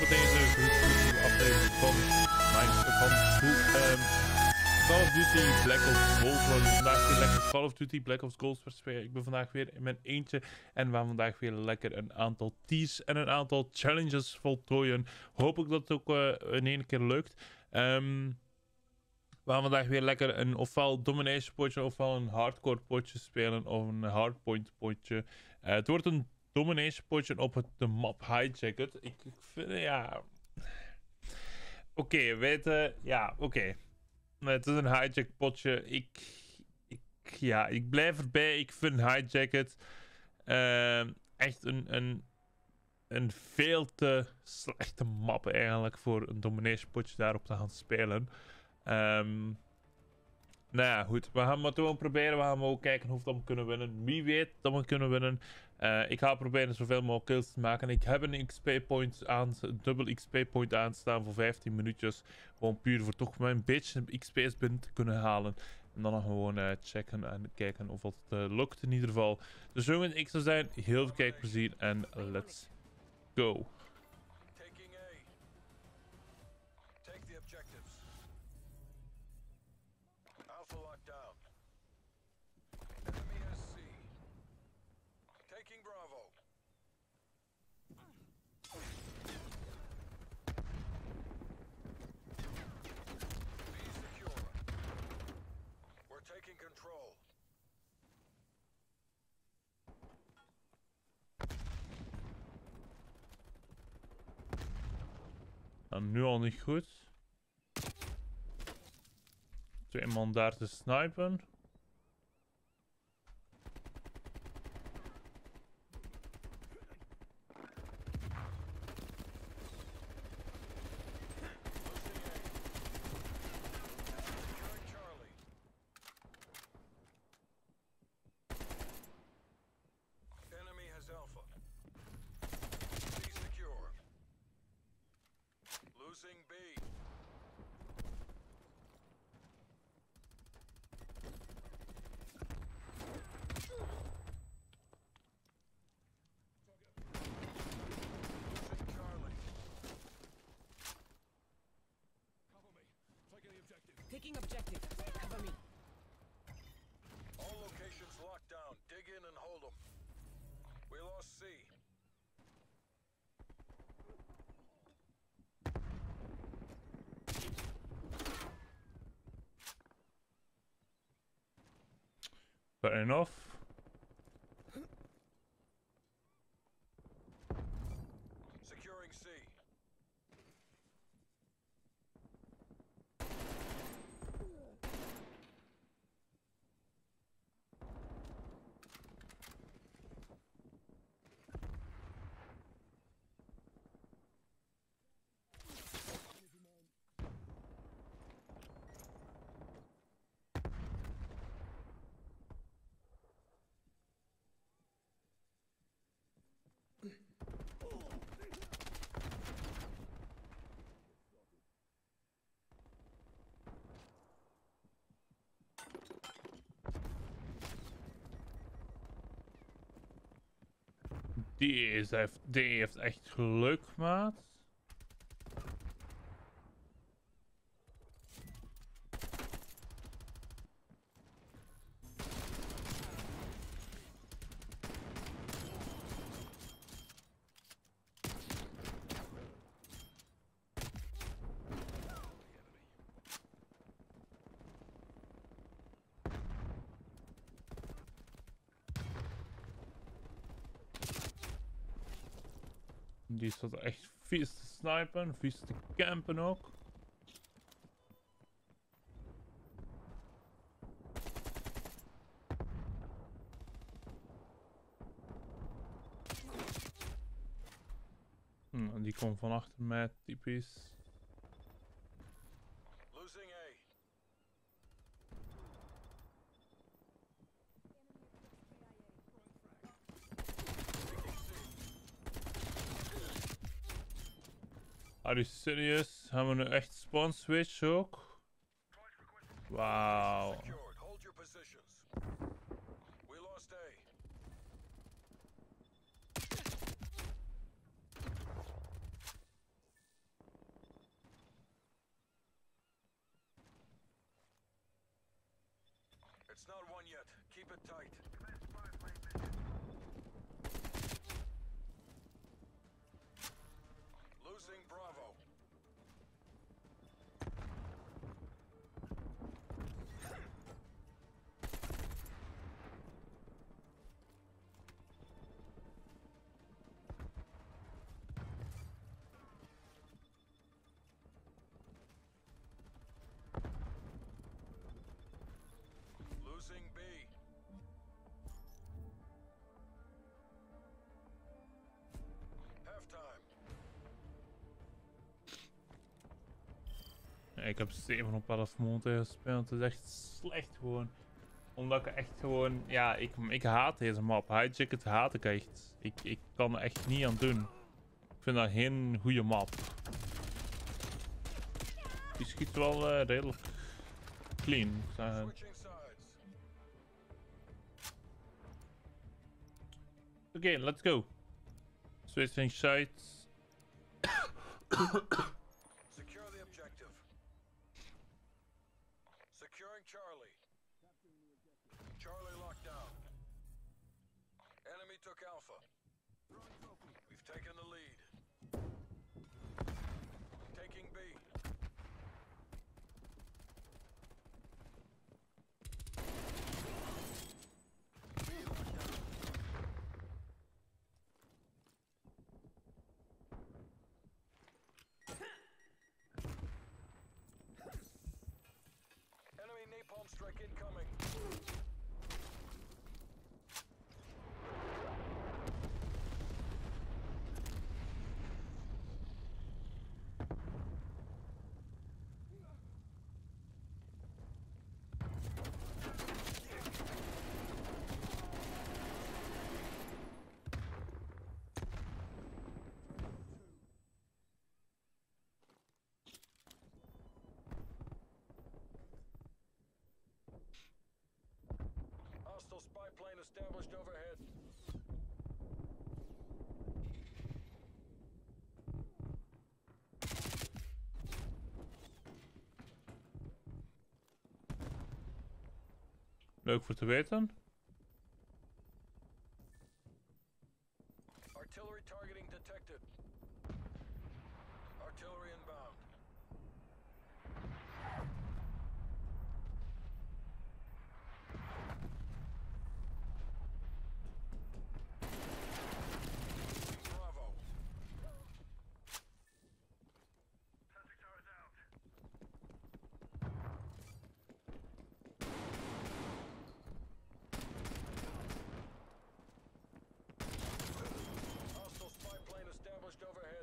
bij deze nieuwe aflevering van Call of Duty Black Ops Cold. We gaan vandaag weer lekker Call of Duty Black Ops Cold spelen. Ik ben vandaag weer in mijn eentje en we gaan vandaag weer lekker een aantal teas en een aantal challenges voltooien. Hoop ik dat het ook in één keer lukt. We gaan vandaag weer lekker een ofwel domination potje ofwel een hardcore potje spelen of een hardpoint potje. Het wordt een domination potje op de map Hijacket. Ik vind, ja... Oké, weten... Ja, oké. Het is een hijack potje. Ik blijf erbij. Ik vind Hijacket echt een veel te slechte map eigenlijk voor een domination potje daarop te gaan spelen. Nou ja, goed. We gaan het gewoon proberen. We gaan ook kijken of we dan kunnen winnen. Wie weet dat we kunnen winnen. Ik ga proberen zoveel mogelijk kills te maken. Ik heb een XP-point aan, een dubbel XP-point aanstaan voor 15 minuutjes. Gewoon puur voor toch maar een beetje XP's binnen te kunnen halen. En dan gewoon checken en kijken of het lukt in ieder geval. Dus jongens, ik zou zijn, heel veel kijkplezier en let's go. Taking Bravo. Be secure. We're taking control. Nou, nu al niet goed. Twee man daar te snipen. Alpha. Be secure. Losing B. Losing Charlie. Cover me. Taking the objective. Taking objective. Cover me. All locations locked down. Dig in and hold them. We lost C. Fair enough. Securing C. Die heeft echt geluk, maat. Die staat echt vies te snipen, vies te campen ook. Die komt van achter mij, typisch. Losing A. Are you serious? Gaan we nu echt spawn switch ook? Wauw. Secured. Hold your positions. We lost A. It's not one yet. Keep it tight. Losing Bravo. Losing B. Halftime. Ja, ik heb 7 op 11 monten gespeeld. Het is echt slecht gewoon. Omdat ik echt gewoon... Ja, ik haat deze map. Hijacket haat ik echt. Ik kan er echt niet aan doen. Ik vind dat geen goede map. Die schiet wel redelijk clean, moet ik zeggen. Switching sides. Oké, let's go. Switching sides. Secure the objective. Securing Charlie. Charlie locked down. Enemy took Alpha. We've taken the lead. Taking B. Enemy napalm strike incoming. Hostile spy plane established overhead. Leuk voor te weten. Artillery targeting detected. Artillery inbound. Bravo. Sensing tower is out. Hostile spy plane established overhead.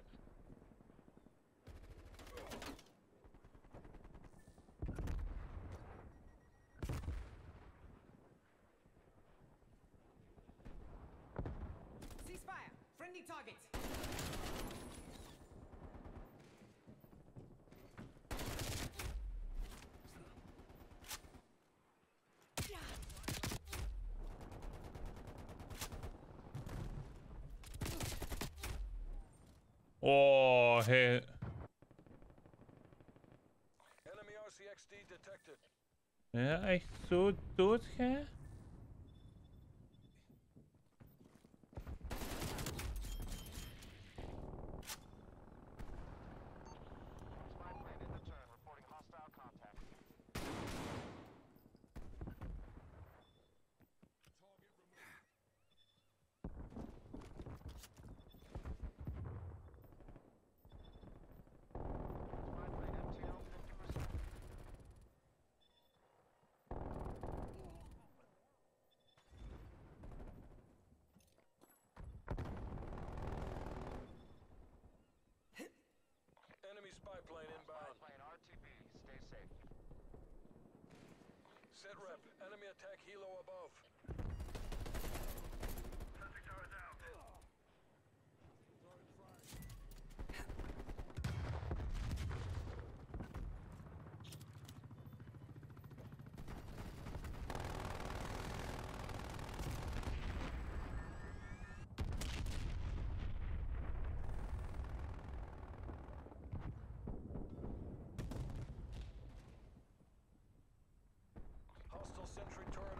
Ceasefire. Friendly target. Oh, hey. Enemy RCXD detected. Ja, echt zo doodgaan? Spy plane in the turn, reporting hostile contact. Spy plane MTL 50%. Enemy spy plane Spy inbound. plane RTB, stay safe. Sit rep. Enemy attack helo above. Sensing tower is out. Hostile sentry turret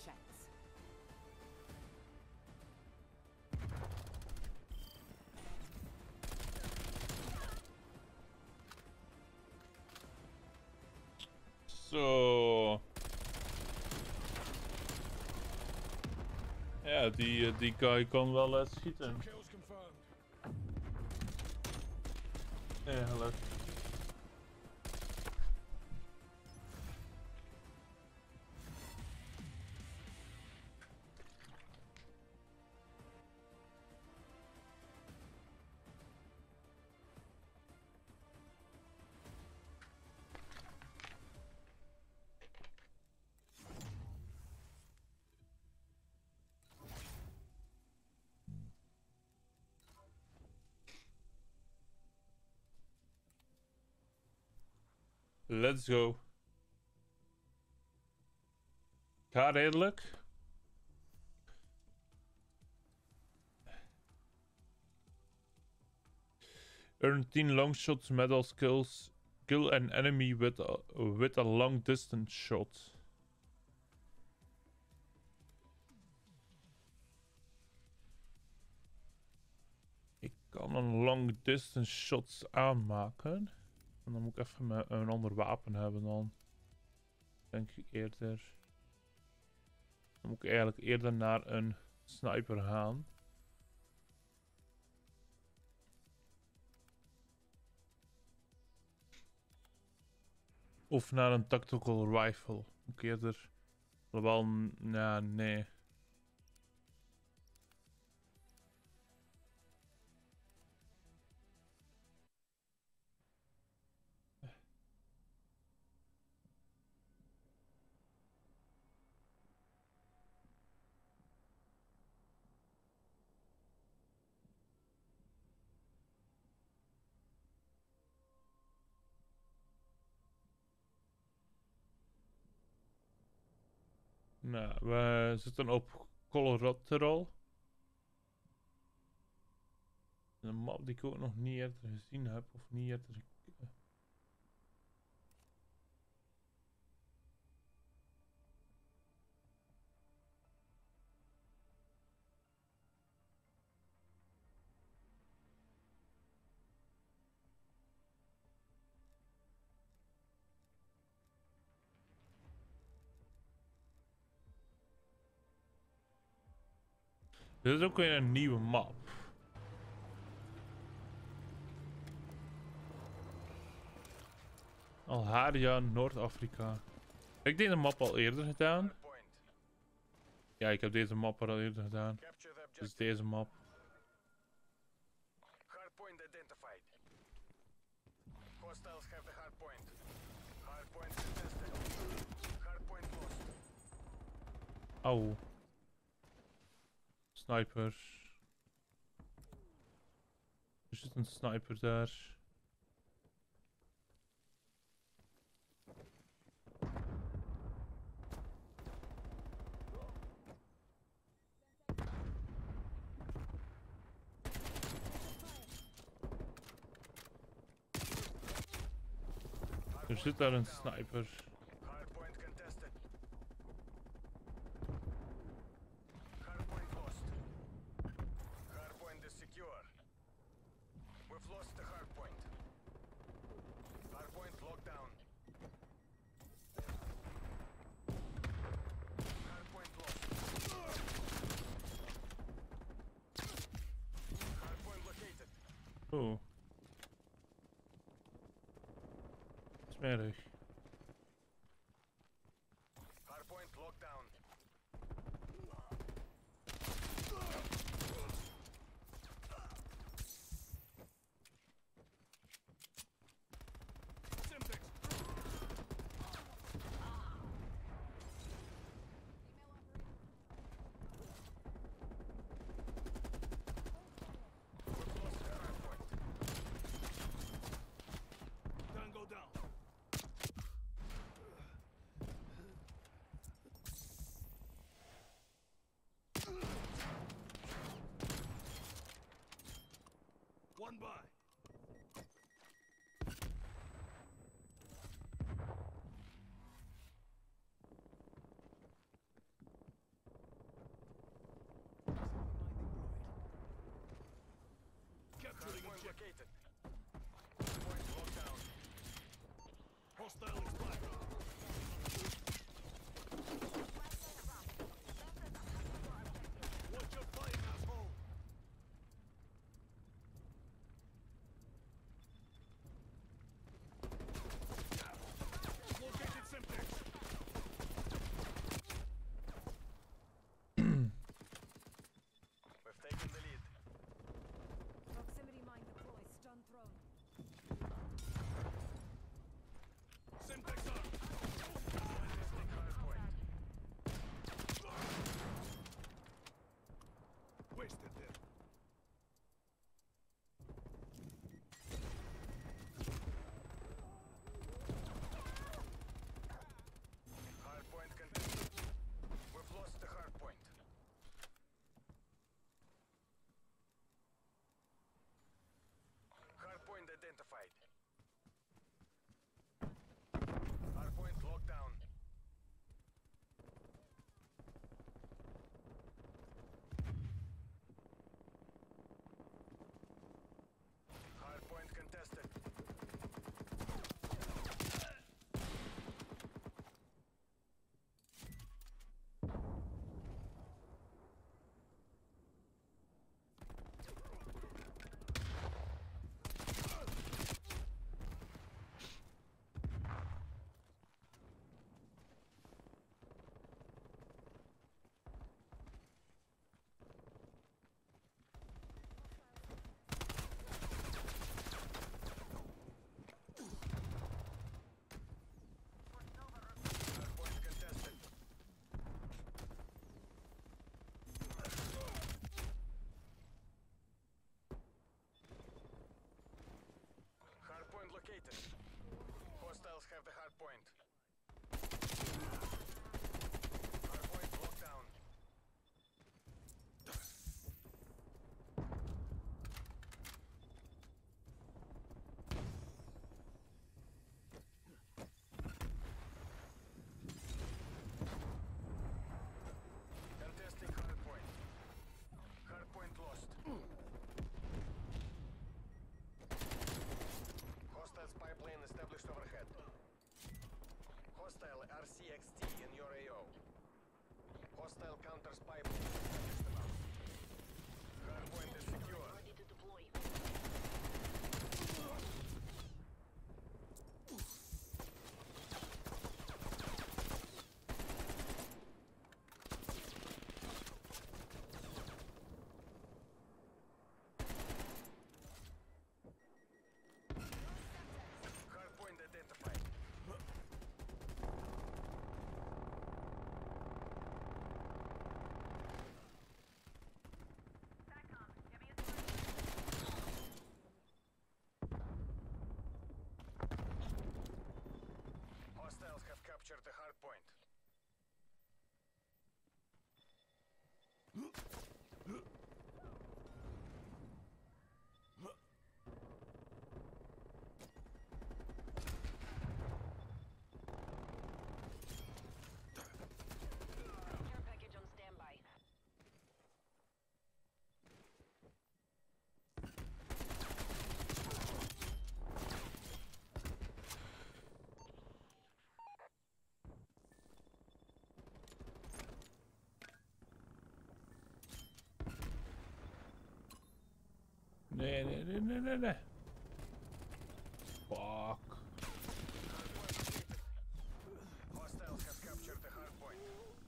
checks. Zo. Ja, die guy kan wel schieten. Kills confirmed. Eigenlijk. Let's go. Ga redelijk. Earn 10 long shots medal skills. Kill an enemy with a long distance shot. Ik kan een long distance shots aanmaken. En dan moet ik even een ander wapen hebben dan. Denk ik eerder. Dan moet ik eigenlijk eerder naar een sniper gaan. Of naar een tactical rifle. Moet ik eerder. Wel, ja, nee. Nou, we zitten op Collateral. Een map die ik ook nog niet eerder gezien heb. Of niet eerder. Dit is ook weer een nieuwe map. Alharia, Noord-Afrika. Heb ik deze map al eerder gedaan? Hardpoint. Ja, ik heb deze map al eerder gedaan. Capture the Dus objective. deze map. Hardpoint identified. Hostiles have the hardpoint. Hardpoint contested. Hardpoint lost. Auw. Sniper. Er zit een sniper daar. Er zit daar een sniper. Hardpoint contested. Hardpoint lost. Hardpoint is secure. We've lost the hardpoint. Hardpoint locked down. Hardpoint lost. Hardpoint located. Oh. Smerig. Hardpoint locked down. Semtex. We've lost the hardpoint. Tango down. Hostile is back. Watch your fire, asshole. Located Semtex. We've taken the lead. Proximity mine deployed. Stun thrown. Semtex up. Contesting hardpoint. Wasted there. Hardpoint contested. We've lost the hardpoint. Hardpoint identified. Hardpoint locked down. Hardpoint contested. Hardpoint contested. Hardpoint located. Hostiles have the hardpoint. Hardpoint locked down. Contesting hardpoint. Hardpoint lost. Hostile spy plane established overhead. Hostile RCXT in your AO. Hostile counter spy plane established above. Hardpoint is secure. Ready to deploy. Hardpoint identified. Hostiles have captured the hardpoint. Care package on standby. Nee. Fuck. Hostiles have captured the hardpoint.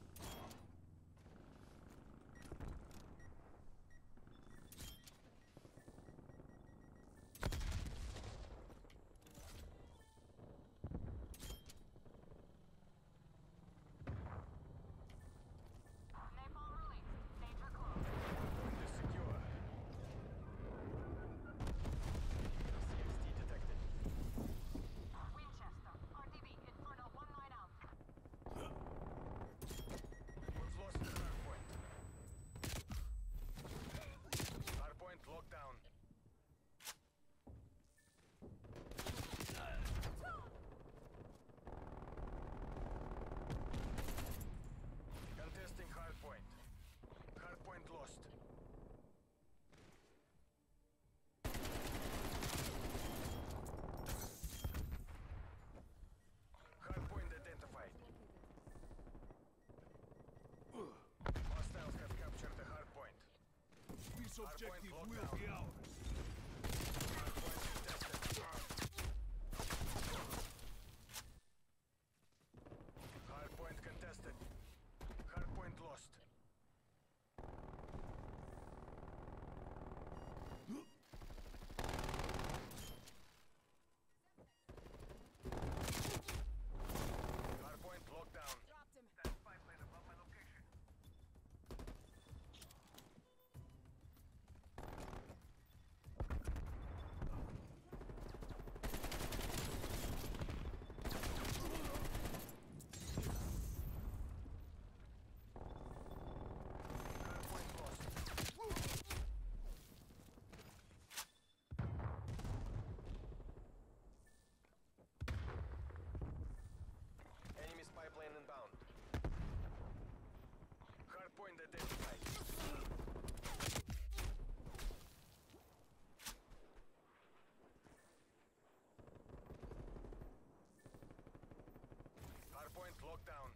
Hardpoint is secure. RCXT detected. objective will be ours. Hardpoint contested. Hardpoint contested. Hardpoint lost. Hardpoint locked down. Dropped him. That spy plane above my location. Hardpoint lost. Enemy spy plane inbound. Hardpoint identified. Hardpoint locked down.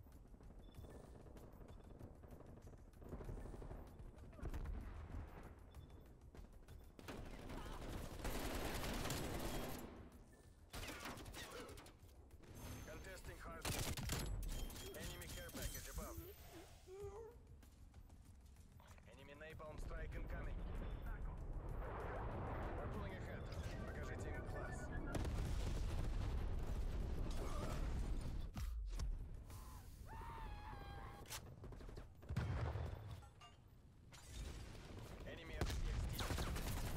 Contesting hardpoint. Enemy care package above. Enemy napalm strike incoming. We're pulling ahead. Покажите им класс. Enemy FCXD.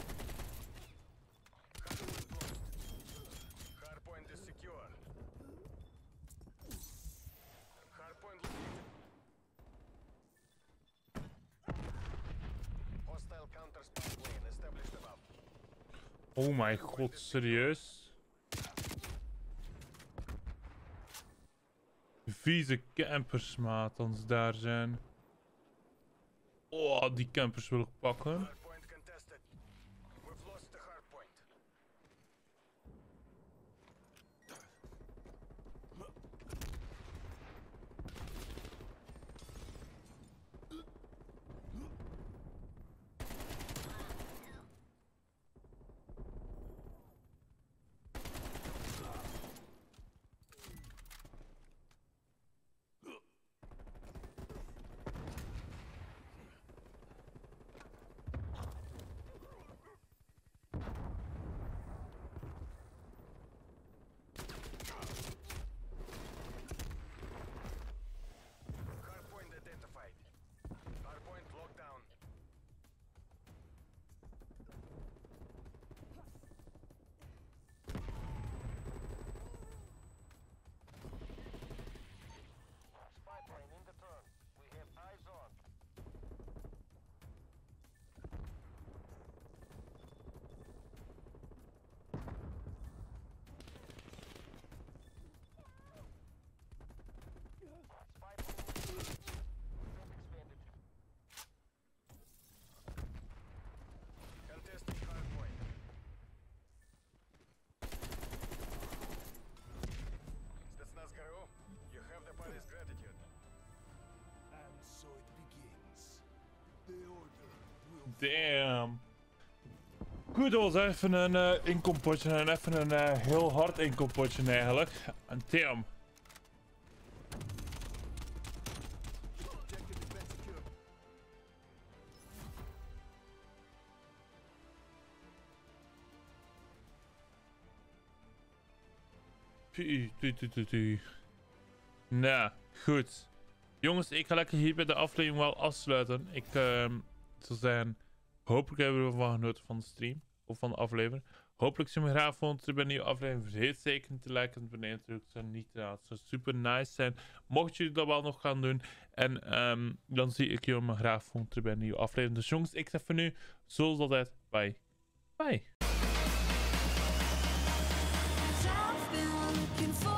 Hardpoint lost. Hardpoint is secure. Hardpoint located. Hostile counter spy plane established above. Oh mijn god, serieus? Vieze campers, maat, als ze daar zijn. Oh, die campers wil ik pakken. Hardpoint contested. We've lost the hardpoint. Hardpoint identified. Hardpoint locked down. Spy plane in the turn. We have eyes on. Spy plane expanded. Contesting hardpoint. Spetsnaz ГРУ, you have the party's gratitude. And so it begins. The order will Damn. Goed, dat was even een inkompotje en even een heel hard inkompotje eigenlijk. En damn. objective is been secured. Nou, goed. Jongens, ik ga lekker hier bij de aflevering wel afsluiten. Ik zou zeggen, hopelijk hebben we ervan genoten van de stream. Of van de aflevering. Hopelijk zien we graag vond bij een nieuwe aflevering. Vergeet zeker niet te liken en beneden natuurlijk. Het zou niet het zou super nice zijn. Mocht jullie dat wel nog gaan doen. En dan zie ik jullie maar graag vond bij een nieuwe aflevering. Dus jongens, ik zeg voor nu, zoals altijd, bye. Bye. I've been looking for